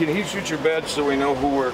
can he shoot your badge so we know who we're